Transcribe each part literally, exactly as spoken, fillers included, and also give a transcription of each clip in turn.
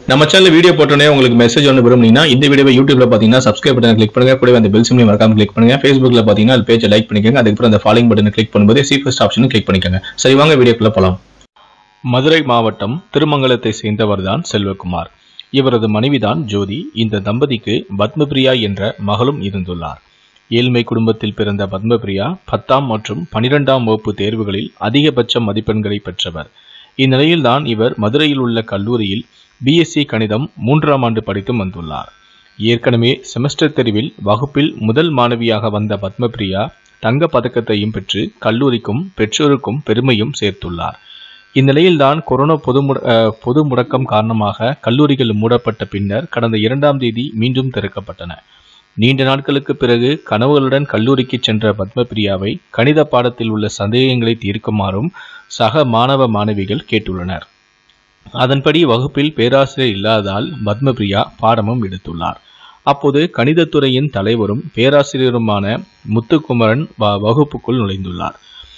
நம்ம channel video போட்டோனே உங்களுக்கு message ஒன்று விரும்புனீங்கன்னா இந்த வீடியோவை யூடியூப்ல பாத்தீங்கன்னா சப்ஸ்கிரைப் பட்டனை கிளிக் பண்ணுங்க, கூடவே அந்த பெல் சிம்பலையும் மறக்காம கிளிக் பண்ணுங்க. Facebookல பாத்தீங்கன்னா அது பேஜை லைக் பண்ணிக்கோங்க, அதுக்கப்புறம் அந்த ஃபாலோயிங் பட்டனை கிளிக் பண்ணும்போது சி ஃபர்ஸ்ட் ஆப்ஷனும் கிளிக் பண்ணிக்கோங்க. சரி வாங்க வீடியோக்குள்ள போலாம். மதுரை மாவட்டம் திருமங்கலத்தை சேர்ந்தவர்தான் செல்வகுமார். இவரது மனைவிதான் ஜோதி. இந்த தம்பதிக்கு பத்மபிரியா என்ற மகளும் இருந்துள்ளார். ஏழ்மை குடும்பத்தில் பிறந்த பத்மபிரியா பத்தாம் மற்றும் பனிரெண்டாம் வகுப்பு தேர்வுகளில் அதிகபட்ச மதிப்பெண்களை பெற்றவர். இந்நிலையில்தான் இவர் மதுரையில் உள்ள கல்லூரியில் பிஎஸ்சி கணிதம் மூன்றாம் ஆண்டு படித்து வந்துள்ளார். ஏற்கனவே செமஸ்டர் தேர்வில் வகுப்பில் முதல் மாணவியாக வந்த பத்மபிரியா தங்க பதக்கத்தையும் பெற்று கல்லூரிக்கும் பெற்றோருக்கும் பெருமையும் சேர்த்துள்ளார். இந்நிலையில்தான் கொரோனா பொது பொது முடக்கம் காரணமாக கல்லூரிகள் மூடப்பட்ட பின்னர் கடந்த இரண்டாம் தேதி மீண்டும் திறக்கப்பட்டன. நீண்ட நாட்களுக்கு பிறகு கனவுகளுடன் கல்லூரிக்கு சென்ற பத்மபிரியாவை கணித பாடத்தில் உள்ள சந்தேகங்களை தீர்க்குமாறும் சக மாணவ மாணவிகள் கேட்டுள்ளனர். அதன்படி வகுப்பில் பேராசிரியர் இல்லாததால் பத்மபிரியா பாடமும் எடுத்துள்ளார். அப்போது கணிதத்துறையின் தலைவரும் பேராசிரியருமான முத்துக்குமரன் வகுப்புக்குள் நுழைந்துள்ளார்.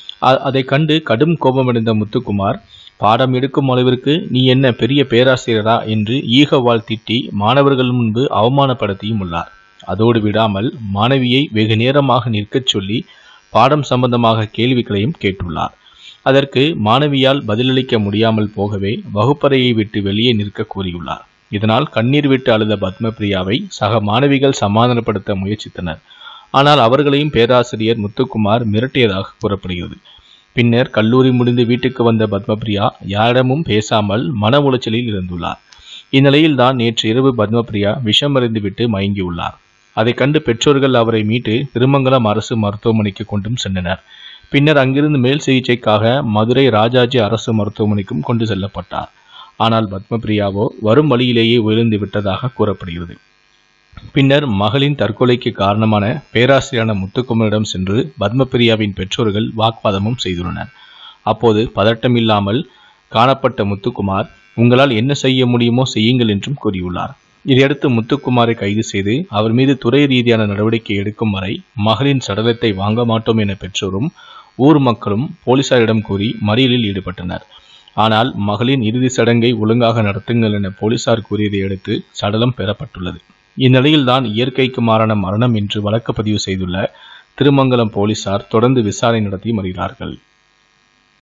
அதை கண்டு கடும் கோபமடைந்த முத்துக்குமார், பாடம் எடுக்கும் அளவிற்கு நீ என்ன பெரிய பேராசிரியரா என்று ஈகவால் திட்டி மாணவர்கள் முன்பு அவமானப்படுத்தியும் உள்ளார். அதோடு விடாமல் மாணவியை வெகு நேரமாக நிற்கச் சொல்லி பாடம் சம்பந்தமாக கேள்விகளையும் கேட்டுள்ளார். அதற்கு மாணவியால் பதிலளிக்க முடியாமல் போகவே வகுப்பறையை விட்டு வெளியே நிற்க கூறியுள்ளார். இதனால் கண்ணீர் விட்டு அழுத பத்மபிரியாவை சக மாணவிகள் சமாதானப்படுத்த முயற்சித்தனர். ஆனால் அவர்களையும் பேராசிரியர் முத்துக்குமார் மிரட்டியதாக கூறப்படுகிறது. பின்னர் கல்லூரி முடிந்து வீட்டுக்கு வந்த பத்மபிரியா யாரிடமும் பேசாமல் மன உளைச்சலில் இருந்துள்ளார். இந்நிலையில்தான் நேற்று இரவு பத்மபிரியா விஷமறிந்துவிட்டு மயங்கியுள்ளார். அதை கண்டு பெற்றோர்கள் அவரை மீட்டு திருமங்கலம் அரசு மருத்துவமனைக்கு கொண்டும் சென்றனர். பின்னர் அங்கிருந்து மேல் சிகிச்சைக்காக மதுரை ராஜாஜி அரசு மருத்துவமனைக்கும் கொண்டு செல்லப்பட்டார். ஆனால் பத்மபிரியாவோ வரும் வழியிலேயே உயிர்ந்து விட்டதாக கூறப்படுகிறது. பின்னர் மகளின் தற்கொலைக்கு காரணமான பேராசிரியரான முத்துக்குமரிடம் சென்று பத்மபிரியாவின் பெற்றோர்கள் வாக்குவாதமும் செய்துள்ளனர். அப்போது பதட்டமில்லாமல் காணப்பட்ட முத்துக்குமார், உங்களால் என்ன செய்ய முடியுமோ செய்யுங்கள் என்றும் கூறியுள்ளார். இதையடுத்து முத்துக்குமாரை கைது செய்து அவர் மீது துறை ரீதியான நடவடிக்கை எடுக்கும் வரை மகளின் சடலத்தை வாங்க மாட்டோம் என பெற்றோரும் ஊர் மக்களும் போலீசாரிடம் கூறி மறியலில் ஈடுபட்டனர். ஆனால் மகளின் இறுதி சடங்கை ஒழுங்காக நடத்துங்கள் என போலீசார் கூறியதை அடுத்து சடலம் பெறப்பட்டுள்ளது. இந்நிலையில்தான் இயற்கைக்கு மாறான மரணம் என்று வழக்கு பதிவு செய்துள்ள திருமங்கலம் போலீசார் தொடர்ந்து விசாரணை நடத்தி வருகிறார்கள்.